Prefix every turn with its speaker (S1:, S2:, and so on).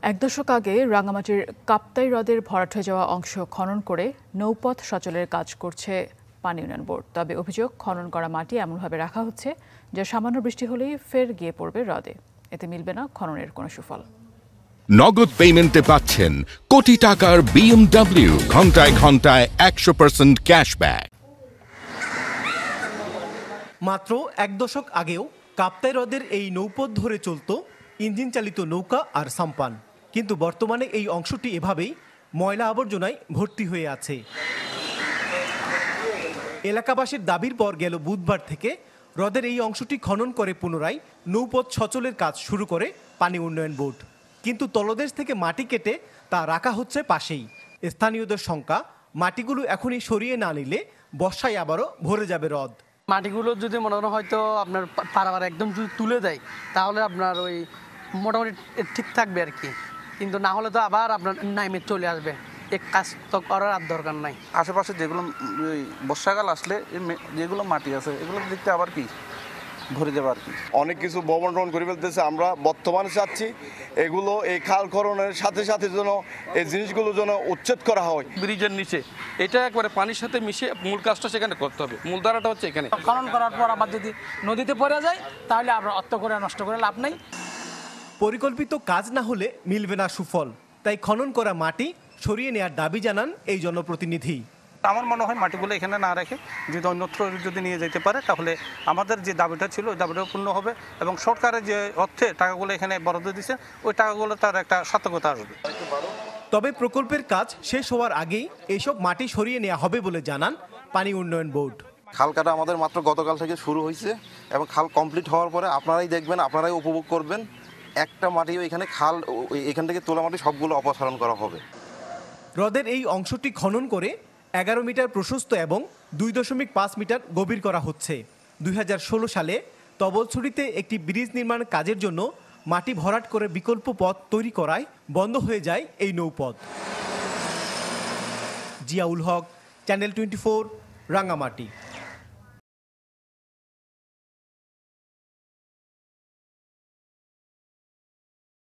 S1: এক দশক আগে রাঙামাটির কাপ্তাই হ্রদের ভরাট হয়ে যাওয়া অংশ খনন করে নৌপথ সচলের কাজ করছে পানি উন্নয়ন বোর্ড। তবে অভিযোগ, খনন করা মাটি এমনভাবে রাখা হচ্ছে যা সামান্য বৃষ্টি হলেই ফের গিয়ে পড়বে হ্রদে। এতে মিলবে না খননের কোনো সুফল।
S2: নগদ পেমেন্টে পাচ্ছেন কোটি টাকার BMW, ঘন্টায় ঘন্টায় 100% ক্যাশব্যাক।
S3: মাত্র এক দশক আগেও কাপ্তাই হ্রদের এই নৌপথ ধরে চলত ইঞ্জিন চালিত নৌকা আর সাম্পান, কিন্তু বর্তমানে এই অংশটি এভাবেই ময়লা আবর্জনায় ভর্তি হয়ে আছে। এলাকাবাসীর দাবির পর গেল বুধবার থেকে হ্রদের এই অংশটি খনন করে পুনরায় নৌপথ সচলের কাজ শুরু করে পানি উন্নয়ন বোর্ড। কিন্তু তলদেশ থেকে মাটি কেটে তা রাখা হচ্ছে পাশেই। স্থানীয়দের শঙ্কা, মাটিগুলো এখনই সরিয়ে না নিলে বর্ষায় আবারও ভরে যাবে হ্রদ।
S4: মাটিগুলো যদি মনে হয় হয়তো আপনার পারাবার একদম যদি তুলে দেয় তাহলে আপনার ওই মোটামুটি ঠিক থাকবে আর কি, কিন্তু না হলে তো আবার আপনার নাইমে চলে আসবে। এক কাজ তো করার আর দরকার নাই।
S5: আশেপাশে যেগুলো বর্ষাকাল আসলে যেগুলো মাটি আছে এগুলো দেখতে আবার কি ভরে যাবে আর কি।
S6: অনেক কিছু বপন করে ফেলতেছে। আমরা বর্তমানে চাচ্ছি এগুলো এই খাল খননের সাথে সাথে যেন এই জিনিসগুলো যেন উচ্ছেদ করা হয়।
S7: ব্রিজের নিচে এটা একবারে পানির সাথে মিশে মূল কাজটা সেখানে করতে হবে। মূল ধারাটা হচ্ছে এখানে।
S4: খনন করার পর আবার যদি নদীতে পড়ে যায় তাহলে আমরা অর্থ করে নষ্ট করে লাভ নাই।
S3: পরিকল্পিত কাজ না হলে মিলবে না সুফল, তাই খনন করা মাটি সরিয়ে নেওয়ার দাবি জানান এই জনপ্রতিনিধি।
S5: আমার মনে হয় মাটিগুলো এখানে না রেখে যদি অন্যত্র যদি নিয়ে যেতে পারে তাহলে আমাদের যে দাবিটা ছিল ওই দাবিটা পূর্ণ হবে এবং সরকারের যে অর্থে টাকাগুলো এখানে বরাদ্দ দিচ্ছে ওই টাকাগুলো তার একটা সার্থকতা আসবে।
S3: তবে প্রকল্পের কাজ শেষ হওয়ার আগেই এইসব মাটি সরিয়ে নেওয়া হবে বলে জানান পানি উন্নয়ন বোর্ড।
S8: খাল কাটা আমাদের মাত্র গতকাল থেকে শুরু হয়েছে এবং খাল কমপ্লিট হওয়ার পরে আপনারাই দেখবেন, আপনারাই উপভোগ করবেন। একটা মাটি এখানে খাল এখান থেকে তোলা মাটি সবগুলো অপসারণ করা হবে।
S3: হ্রদের এই অংশটি খনন করে 11 মিটার প্রশস্ত এবং 2.5 মিটার গভীর করা হচ্ছে। 2016 সালে তবলছড়িতে একটি ব্রিজ নির্মাণ কাজের জন্য মাটি ভরাট করে বিকল্প পথ তৈরি করায় বন্ধ হয়ে যায় এই নৌপথ। জিয়াউল হক, চ্যানেল 24, রাঙামাটি।